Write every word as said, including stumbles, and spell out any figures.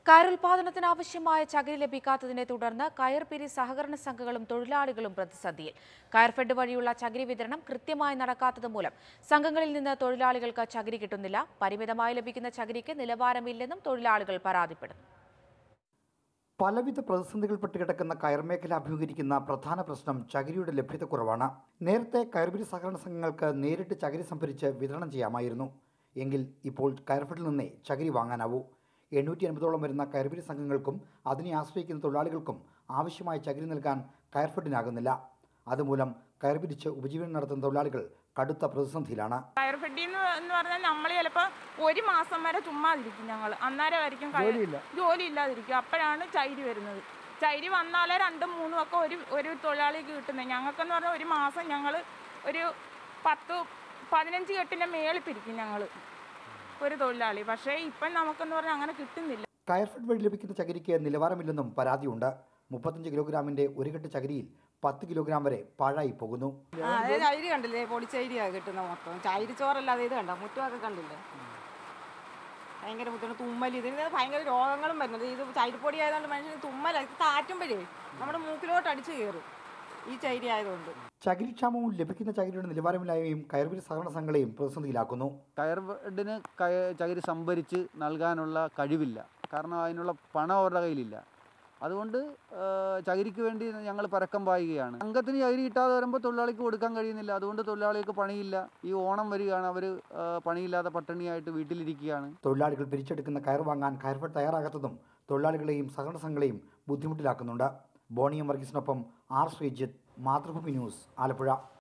കയറുൽപാദനത്തിന് ആവശ്യമായ ചകിരി ലഭിക്കാത്തതിനെ തുടർന്ന് കയർപിരി സഹകരണ സംഘങ്ങളും തൊഴിലാളികളും പ്രതിസന്ധിയിൽ. കയർഫെഡ് വഴിയുള്ള ചകിരി വിതരണം കൃത്യമായി നടക്കാത്തത് മൂലം സംഘങ്ങളിൽ നിന്ന് തൊഴിലാളികൾക്ക് ചകിരി കിട്ടുന്നില്ല. പരിമിതമായി ലഭിക്കുന്ന ചകിരിക്ക് നിലവാരമില്ലെന്നും തൊഴിലാളികൾ പരാതിപ്പെടുന്നു. പലവിധ പ്രതിസന്ധികൾപ്പെട്ട് കിടക്കുന്ന കയർമേഖല അഭിമുഖീകരിക്കുന്ന പ്രധാന പ്രശ്നം ചകിരിയുടെ ലഭ്യതക്കുറവാണ്. നേരത്തെ കയർപിരി സഹകരണ സംഘങ്ങൾക്ക് നേരിട്ട് ചകിരി സംഭരിച്ച് വിതരണം ചെയ്യാമായിരുന്നു. എങ്കിൽ ഇപ്പോൾ കയർഫെഡിൽ നിന്നേ ചകിരി വാങ്ങാനാവൂ. എണ്ണൂറ്റി അൻപതോളം വരുന്ന കയർപിരി സംഘങ്ങൾക്കും അതിനെ ആശ്രയിക്കുന്ന തൊഴിലാളികൾക്കും ആവശ്യമായ ചകിരി നൽകാൻ കയർഫെഡിനാകുന്നില്ല. അതുമൂലം കയർപിരിച്ച് ഉപജീവനം നടത്തുന്ന തൊഴിലാളികൾ കടുത്ത പ്രതിസന്ധിയിലാണ്. കയർഫെഡ് എന്ന് പറഞ്ഞാൽ നമ്മൾ ചിലപ്പോൾ ഒരു മാസം വരെ ചുമ്മാതിരിക്കും. ഞങ്ങൾ അന്നേരമായിരിക്കും ജോലി ഇല്ലാതിരിക്കും. അപ്പോഴാണ് ചൈരി വരുന്നത്. ചൈരി വന്നാലേ രണ്ടും മൂന്നും ഒക്കെ ഒരു ഒരു തൊഴിലാളിക്ക് കിട്ടുന്നത്. ഞങ്ങൾക്കെന്ന് പറഞ്ഞാൽ ഒരു മാസം ഞങ്ങൾ ഒരു പത്ത് പതിനഞ്ച് കെട്ടിൻ്റെ മേളിൽ പിരിക്കും ഞങ്ങൾ ഒരു തൊഴിലാളി. പക്ഷേ ഇപ്പം നമുക്കെന്ന് പറഞ്ഞാൽ അങ്ങനെ കിട്ടുന്നില്ല. കയർഫെഡ് വഴി ലഭിക്കുന്ന ചകിരിക്ക് നിലവാരമില്ലെന്നും പരാതിയുണ്ട്. മുപ്പത്തഞ്ച് കിലോഗ്രാമിന്റെ ഒരു കെട്ട് ചകിരിയിൽ പത്ത് കിലോഗ്രാം വരെ പാഴായി പോകുന്നു. ചൈരി കണ്ടില്ലേ, പൊടിച്ചൈരിയാണ് കിട്ടുന്ന മൊത്തം. ചൈരി ചോറല്ലാതെ ഇത് കണ്ട മുറ്റമൊക്കെ കണ്ടില്ലേ, ഭയങ്കര ബുദ്ധിമുട്ട്. തുമ്മൽ, ഇതിന് ഭയങ്കര രോഗങ്ങളും വരുന്നത്. ഇത് ചൈരിപ്പൊടി ആയതുകൊണ്ട് മനുഷ്യന് തുമ്മല, കാറ്റുമ്പോഴേ നമ്മുടെ മൂക്കിലോട്ട് അടിച്ചു കയറും ഈ ചൈരി ആയതുകൊണ്ട്. ചകിരിക്ഷാമവും ലഭിക്കുന്ന ചകിരിയുടെ നിലവാരമില്ലായ്മയും കയർപിരി സഹകരണ സംഘങ്ങളെയും പ്രതിസന്ധിയിലാക്കുന്നു. കയർഫെഡിന് ചകിരി സംഭരിച്ച് നൽകാനുള്ള കഴിവില്ല. കാരണം അതിനുള്ള പണം അവരുടെ കയ്യിലില്ല. അതുകൊണ്ട് ചകിരിക്ക് വേണ്ടി ഞങ്ങൾ പരക്കം പായുകയാണ്. സംഘത്തിന് ചകിരി കിട്ടാതെ വരുമ്പോൾ തൊഴിലാളിക്ക് കൊടുക്കാൻ കഴിയുന്നില്ല. അതുകൊണ്ട് തൊഴിലാളികൾക്ക് പണിയില്ല. ഈ ഓണം വരികയാണ്, അവർ പണിയില്ലാതെ പട്ടിണിയായിട്ട് വീട്ടിലിരിക്കുകയാണ്. തൊഴിലാളികൾ പിരിച്ചെടുക്കുന്ന കയർ വാങ്ങാൻ കയർഫെഡ് തയ്യാറാകാത്തതും തൊഴിലാളികളെയും സഹകരണ സംഘങ്ങളെയും ബുദ്ധിമുട്ടിലാക്കുന്നുണ്ട്. ബോണിയം വർഗീസിനൊപ്പം ആർ ശ്രീജിത്ത്, മാതൃഭൂമി ന്യൂസ്, ആലപ്പുഴ.